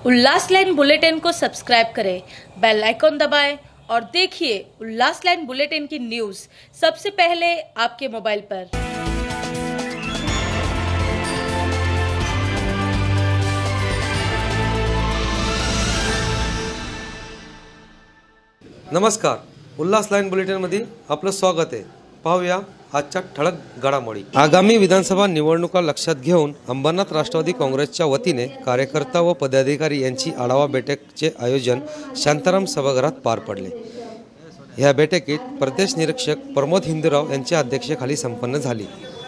उल्लास line bulletin को subscribe करें, bell icon दबाएं और देखिए उल्लास लाइन बुलेटिन की न्यूज़ सबसे पहले आपके मोबाइल पर। नमस्कार, उल्लास लाईन बुलेटिनमध्ये आपलं स्वागत आहे। पाहूया आजच्या ठळक घडामोडी। आगामी विधानसभा निवडणुका लक्षात घेऊन अंबरनाथ राष्ट्रवादी काँग्रेसच्या वतीने कार्यकर्ता व पदाधिकारी यांची आढावा बैठकचे आयोजन शांताराम सभागृहात पार पडले। या बैठकीत प्रदेश निरीक्षक प्रमोद हिंदूराव यांच्या अध्यक्षतेखाली संपन्न झाली।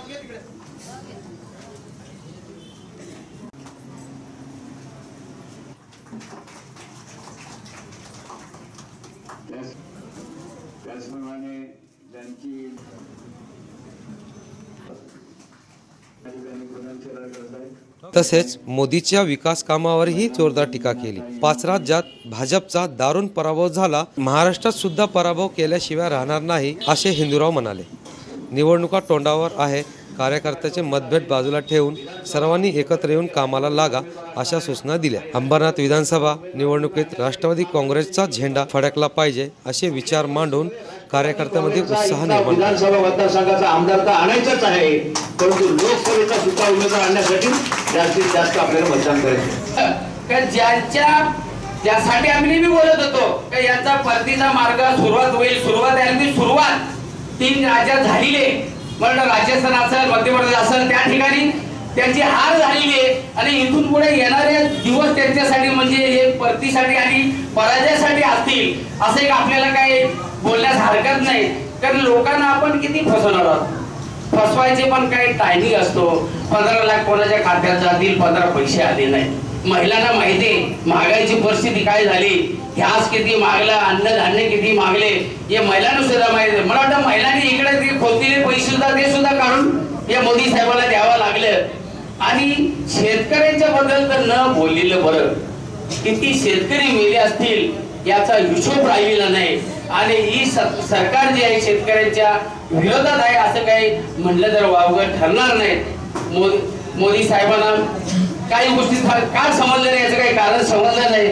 तसेच मोदीच्या विकास कामावरही जोरदार टीका केली। 5 राज्यात भाजपचा दारुण पराभव झाला, महाराष्ट्रात सुद्धा पराभव केल्याशिवाय राहणार नाही असे हिंदूराव म्हणाले। निवडणुका तोंडावर आहे, कार्यकर्त्याचे मतभेद बाजूला ठेवून सर्वांनी एकत्र येऊन कामाला लागा अशा सूचना दिल्या। अंबरनाथ विधानसभा निवडणुकीत राष्ट्रवादी काँग्रेसचा झेंडा फडकला पाहिजे असे विचार मांडून कार्यकर्त्यांमध्ये उत्साह निर्माण। विधानसभा मतदारसंघाचा आमदार तर आणायचाच आहे, परंतु लोकसभेचा सुद्धा उमेदवार आणण्यासाठी जास्तीत जास्त आपल्याला मतदान करायचं। ज्यासाठी आम्ही नेहमी बोलत होतो की यांचा परतीचा मार्ग सुरुवात होईल, सुरुवात 3 राज्यात झालेली, म्हणलं राजस्थान असेल, मध्य प्रदेश असेल, त्या ठिकाणी त्यांची हार झालेली आहे आणि इथून पुढे येणारे दिवस त्यांच्यासाठी म्हणजे एक परतीसाठी आणि पराजयासाठी असतील असं एक आपल्याला काही बोलण्यास हरकत नाही। कारण लोकांना आपण किती फसवणार आहोत, फसवायचे पण काही टायमिंग असतो। 15 लाख कोणाच्या खात्यात जातील, 15 पैसे आले नाही। महिलांना माहिती महागाईची परिस्थिती काय झाली, गॅस किती मागला, अन्नधान्य किती मागले, हे महिलांना सुद्धा माहिती। मला वाटतं महिलांनी इकडे खोललेले पैसे सुद्धा ते सुद्धा काढून या मोदी साहेबांना द्यावं लागलं। आणि शेतकऱ्यांच्या बद्दल तर न बोललेलं बरं, किती शेतकरी मेले असतील याचा हिशोब राहिलेला नाही। आणि ही सरकार जे आहे शेतकऱ्यांच्या विरोधात आहे असं काही म्हटलं तर वावगं ठरणार नाही। मोदी साहेबांना काही गोष्टी का समजलं नाही याचं काही कारण समजलं नाही।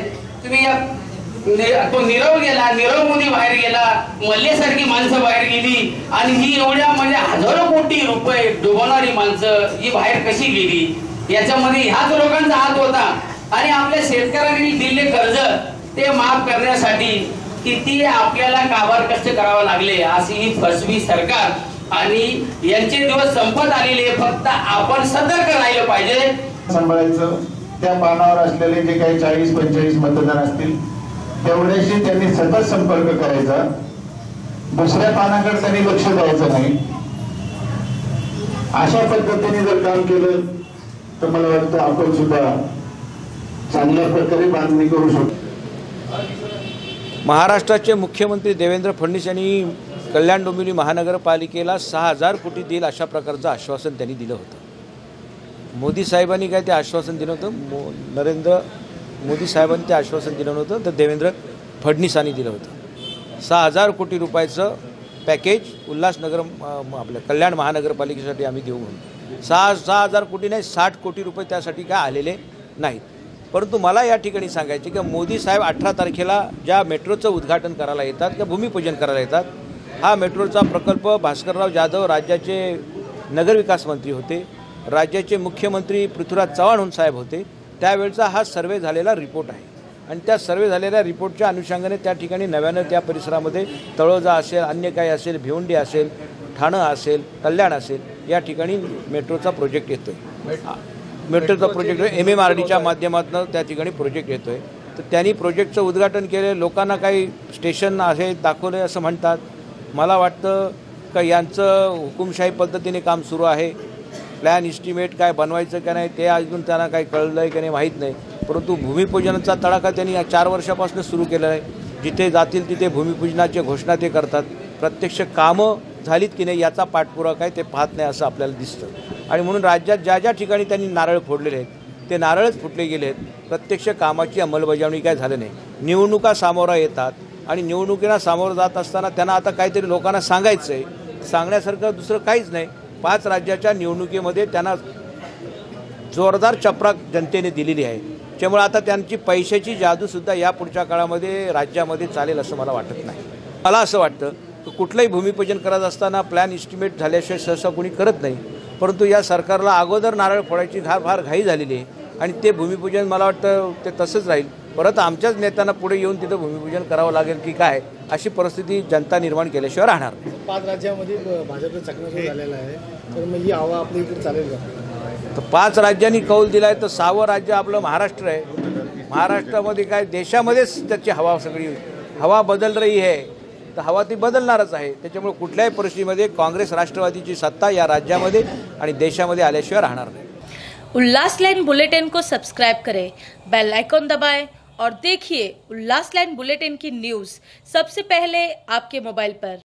तुम्ही तो नीरव गेला, नीरव मोदी बाहेर गेला, मल्लेसारखी माणसं बाहेर गेली आणि ही एवढ्या म्हणजे हजारो कोटी रुपये डुबवणारी माणसं ही बाहेर कशी गेली याच्यामध्ये ह्याच लोकांचा हात होता। आणि आपल्या शेतकऱ्यांनी दिलेले कर्ज ते माफ करण्यासाठी किती आपल्याला काबार कष्ट करावे लागले अशी ही फसवी सरकार आणि यांचे दिवस संपत आलेले, फक्त आपण सतर्क राहिलं पाहिजे, सांभाळायचं। त्या पानावर असलेले जे काही 40-45 मतदार असतील तेवढ्याशी त्यांनी सतत संपर्क करायचा, दुसऱ्या पानाकडे त्यांनी लक्ष द्यायचं नाही। अशा पद्धतीने जर काम केलं तर मला वाटतं आपण सुद्धा चांगल्या प्रकारे बांधणी करू शकतो। महाराष्ट्राचे मुख्यमंत्री देवेंद्र फडणवीस यांनी कल्याण डोंबिवली महानगरपालिकेला 6000 कोटी देईल अशा प्रकारचं आश्वासन त्यांनी दिलं होतं। मोदी साहेबांनी काय ते आश्वासन दिलं होतं, नरेंद्र मोदी साहेबांनी ते आश्वासन दिलं नव्हतं, तर देवेंद्र फडणवीसांनी दिलं होतं। 6000 कोटी रुपयाचं पॅकेज उल्हासनगर आपल्या कल्याण महानगरपालिकेसाठी आम्ही देऊ म्हणून। 6000 कोटी नाही, 60 कोटी रुपये त्यासाठी काय आलेले नाहीत। परंतु मला या ठिकाणी सांगायचे की मोदी साहेब 18 तारखेला ज्या मेट्रोचं उद्घाटन करायला येतात किंवा भूमिपूजन करायला येतात, हा मेट्रोचा प्रकल्प भास्करराव जाधव राज्याचे नगरविकास मंत्री होते, राज्याचे मुख्यमंत्री पृथ्वीराज चव्हाण साहेब होते, त्यावेळचा हा सर्वे झालेला रिपोर्ट आहे। आणि त्या सर्वे झालेल्या रिपोर्टच्या अनुषंगाने त्या ठिकाणी नव्यानं त्या परिसरामध्ये तळोजा असेल, अन्य काही असेल, भिवंडी असेल, ठाणं असेल, कल्याण असेल, या ठिकाणी मेट्रोचा प्रोजेक्ट येतो आहे। मेट्रोचा प्रोजेक्ट MMRDच्या माध्यमातून त्या ठिकाणी प्रोजेक्ट येतो आहे। तर त्यांनी प्रोजेक्टचं उद्घाटन केले, लोकांना काही स्टेशन आहे दाखवले असं म्हणतात। मला वाटतं का यांचं हुकुमशाही पद्धतीने काम सुरू आहे, प्लॅन इस्टिमेट काय बनवायचं का नाही ते अजून त्यांना काही कळलं आहे की नाही माहीत नाही। परंतु भूमिपूजनाचा तडाखा त्यांनी 4 वर्षापासून सुरू केला आहे। जिथे जातील तिथे भूमिपूजनाची घोषणा ते करतात, प्रत्यक्ष कामं झालीत की नाही याचा पाठपुरावा काय ते पाहत नाही असं आपल्याला दिसतं। आणि म्हणून राज्यात ज्या ज्या ठिकाणी त्यांनी नारळ फोडलेले आहेत ते नारळच फुटले गेले आहेत, प्रत्यक्ष कामाची अंमलबजावणी काय झालं नाही। निवडणुका सामोरा येतात आणि निवडणुकीला सामोरं जात असताना त्यांना आता काहीतरी लोकांना सांगायचं आहे, सांगण्यासारखं दुसरं काहीच नाही। 5 राज्याच्या निवडणुकीमध्ये त्यांना जोरदार चपराक जनतेने दिलेली आहे। त्यामुळे आता त्यांची पैशाची जादूसुद्धा या पुढच्या काळामध्ये राज्यामध्ये चालेल असं मला वाटत नाही. मला असं वाटतं की कुठलंही भूमिपूजन करत असताना प्लॅन इस्टिमेट झाल्याशिवाय सहसा कोणी करत नाही, परंतु या सरकारला अगोदर नारळ फोडायची फार घाई झालेली आहे आणि ते भूमिपूजन मला वाटतं ते तसंच राहील. परत आमच्याच नेत्यांना पुढे येऊन तिथं भूमिपूजन करावं लागेल की काय, अशी परिस्थिती जनता निर्माण केल्याशिवाय राहणार नाही. 5 राज्यामध्ये भाजपचं चकमक झालेलं आहे, तर मग ही हवा आपल्या इकडे चालेल का? तर 5 राज्यांनी कौल दिला आहे, तर 6वं राज्य आपलं महाराष्ट्र आहे. महाराष्ट्रामध्ये काय देशामध्येच त्याची हवा सगळी हवा बदल रही आहे, तर हवा ती बदलणारच आहे. त्याच्यामुळे कुठल्याही परिस्थितीमध्ये काँग्रेस राष्ट्रवादीची सत्ता या राज्यामध्ये आणि देशामध्ये आल्याशिवाय राहणार नाही. उल्लास लाइन बुलेटिन को सब्सक्राइब करें, बेल आइकॉन दबाएं और देखिए उल्लास लाइन बुलेटिन की न्यूज़ सबसे पहले आपके मोबाइल पर।